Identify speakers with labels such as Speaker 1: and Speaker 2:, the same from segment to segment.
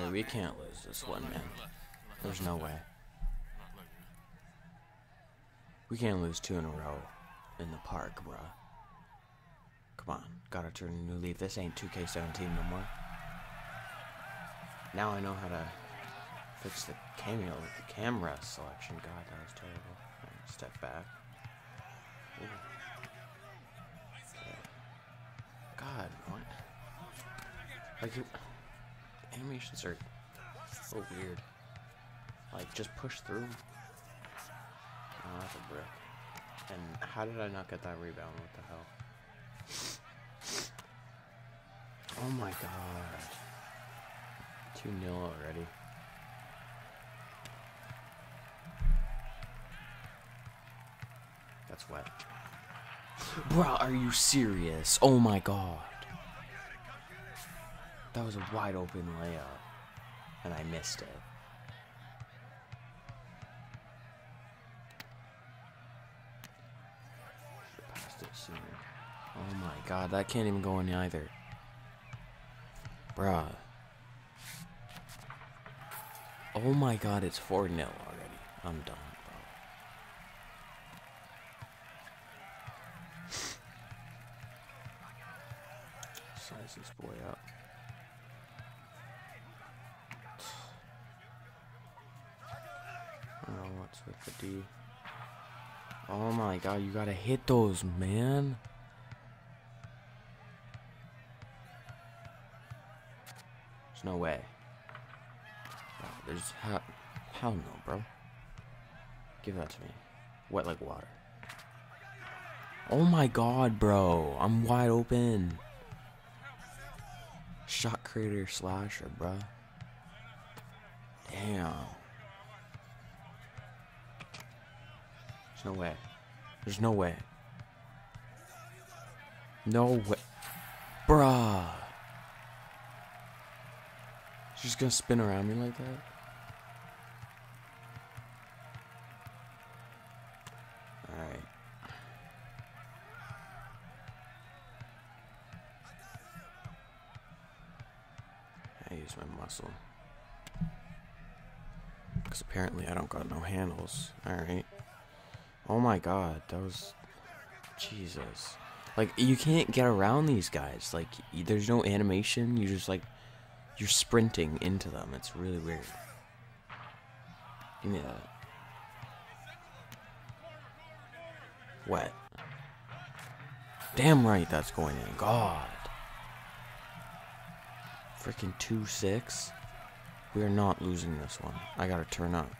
Speaker 1: Dude, we can't lose this one, man. There's no way. We can't lose 2 in a row in the park, bruh. Come on, gotta turn a new leaf. This ain't 2K17 no more. Now I know how to fix the camera selection. God, that was terrible. Right, step back. Ooh. Okay. God, what? Like, animations are so weird. Like, just push through. Oh, that's a brick. And how did I not get that rebound? What the hell? Oh my god. 2-0 already. That's wet. Bruh, are you serious? Oh my god. That was a wide open layup. And I missed it. Should've passed it sooner. Oh my god, that can't even go in either. Bruh. Oh my god, it's 4-0 already. I'm done, bro. Size this boy up. I don't know what's with the D. Oh my god, you gotta hit those, man. There's no way. There's how no, bro. Give that to me. Wet like water. Oh my god, bro. I'm wide open. Shot creator slasher, bro. Damn. There's no way. There's no way. No way. Bruh. She's just gonna spin around me like that? Alright. I use my muscle. Because apparently I don't got no handles. Alright. Oh my god, that was... Jesus. Like, you can't get around these guys. Like, there's no animation. You just, like... You're sprinting into them. It's really weird. Give me that. Wet. Damn right that's going in. God. Freaking 2-6. We are not losing this one. I gotta turn up.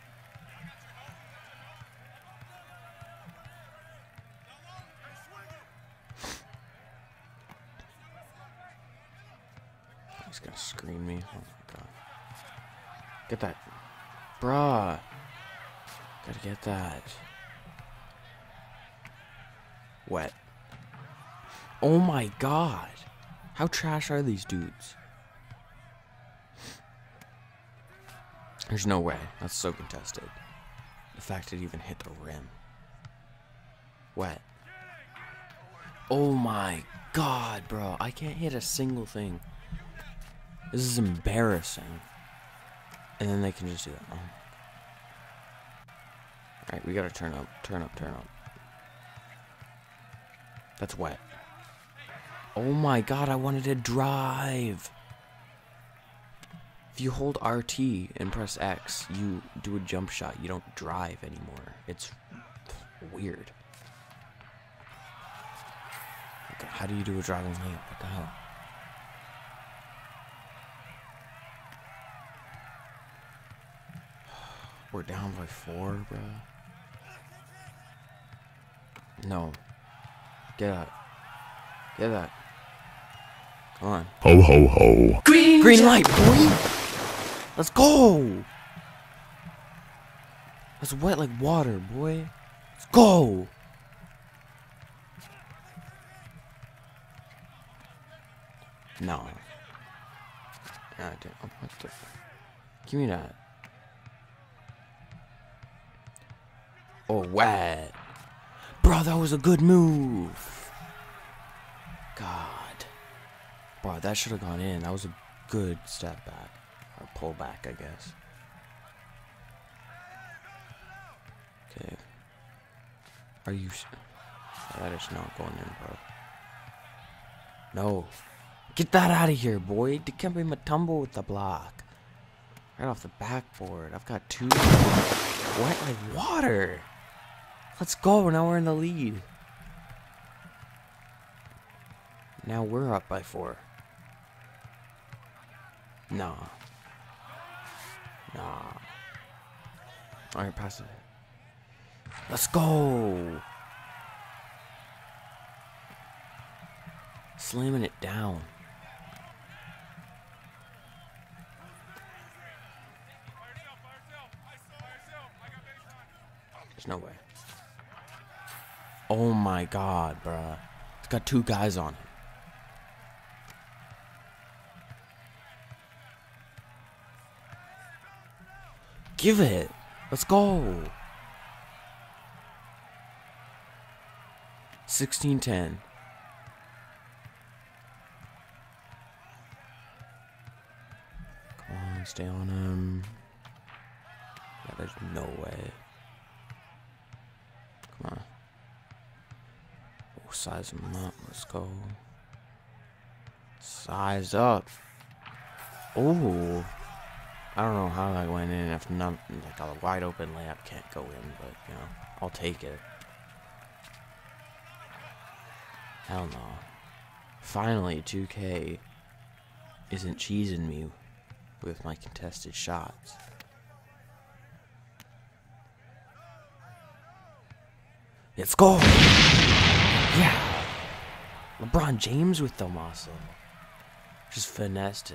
Speaker 1: He's gonna screen me. Oh my god. Get that. Bruh. Gotta get that. Wet. Oh my god. How trash are these dudes? There's no way. That's so contested. The fact it even hit the rim. Wet. Oh my god, bro. I can't hit a single thing. This is embarrassing. And then they can just do that. Oh. Alright, we gotta turn up. Turn up, turn up. That's wet. Oh my god, I wanted to drive. If you hold RT and press X, you do a jump shot. You don't drive anymore. It's weird. Okay, how do you do a driving layup? What the hell? We're down by 4, bro. No. Get out. Get that. Come on.
Speaker 2: Ho ho ho.
Speaker 1: Green light, boy! Let's go! That's wet like water, boy. Let's go! No. God damn. Oh, what the? Give me that. Oh, wet. Bro, that was a good move. God. Bro, that should have gone in. That was a good step back. Or pull back, I guess. Okay. Are you... That is not going in, bro. No. Get that out of here, boy. Dikembe Mutombo with the block. Right off the backboard. I've got 2. Wet like water. Let's go. Now we're in the lead. Now we're up by 4. Nah. Nah. Alright, pass it. Let's go. Slamming it down. There's no way. Oh my god, bruh. It's got 2 guys on it. Give it. Let's go. 16-10. Come on, stay on him. Yeah, there's no way. Come on. Oh, size him up. Let's go. Size up. Oh. I don't know how that went in. If not, like a wide open layup can't go in, but you know, I'll take it. Hell no. Finally, 2K isn't cheesing me with my contested shots. Let's go! Yeah! LeBron James with the muscle. Just finessed him.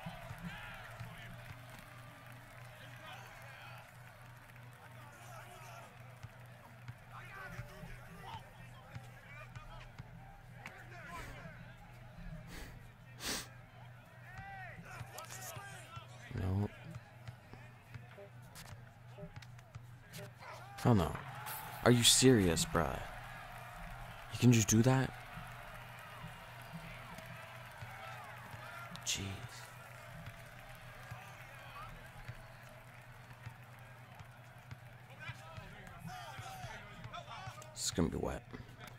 Speaker 1: No. Hell no. Are you serious, bruh? You can just do that? Jeez. It's gonna be wet.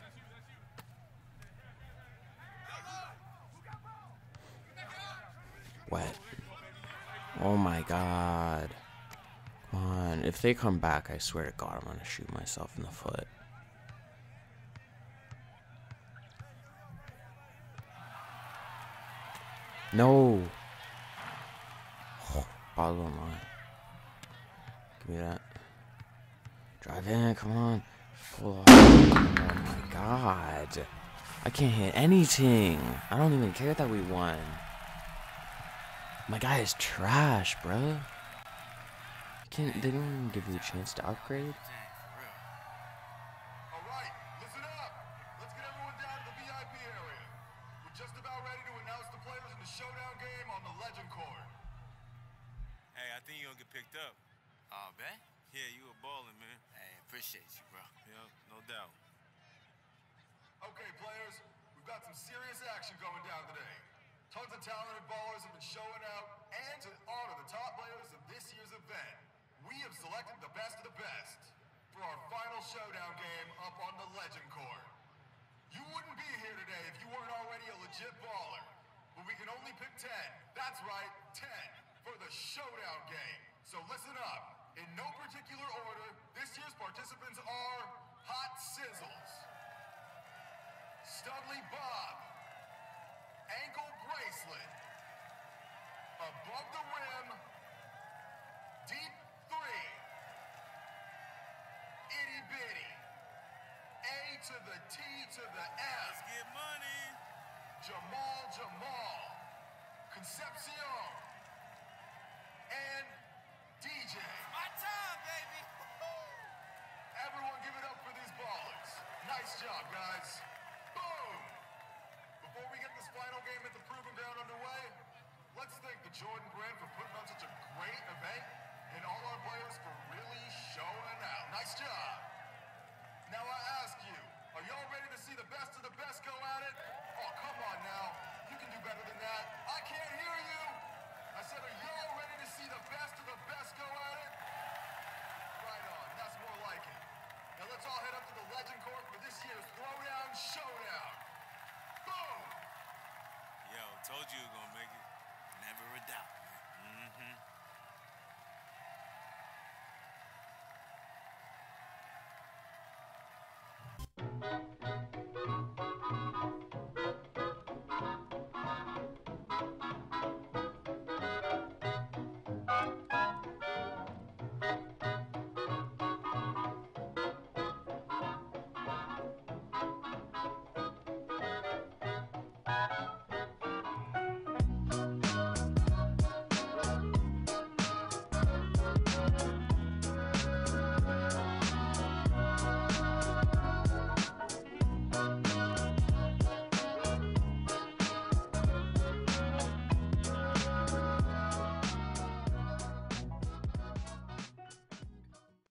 Speaker 1: Wet. Oh my god. Come on. If they come back, I swear to God, I'm gonna shoot myself in the foot. No. Oh, bottom line. Give me that. Drive in. Come on. Pull off. Oh my god. I can't hit anything. I don't even care that we won. My guy is trash, bro. They don't even give you a chance to upgrade.
Speaker 2: Alright, listen up. Let's get everyone down to the VIP area. We're just about ready to announce the players in the showdown game on the Legend Court.
Speaker 3: Hey, I think you're gonna get picked up.
Speaker 4: Oh, man?
Speaker 3: Yeah, you a ballin', man.
Speaker 4: Hey, appreciate you, bro.
Speaker 3: Yeah, no doubt.
Speaker 2: Okay, players, we've got some serious action going down today. Tons of talented ballers have been showing out, and to honor the top players of this year's event, we have selected the best of the best for our final showdown game up on the Legend Court. You wouldn't be here today if you weren't already a legit baller, but we can only pick 10. That's right, 10 for the showdown game. So listen up. In no particular order, this year's participants are Hot Sizzles, Studley Bob, Ankle Bracelet, Above the Rim, Deep 3, Itty Bitty, A to the T to the F,
Speaker 3: Let's get money.
Speaker 2: Jamal, Concepcion, and DJ.
Speaker 4: My time, baby!
Speaker 2: Everyone give it up for these ballers. Nice job, guys. Boom! Before we get this final game at the Proving Ground underway, let's thank the Jordan brand for putting on such a great event and all our players for really showing out. Nice job. Now I ask you, are y'all ready to see the best of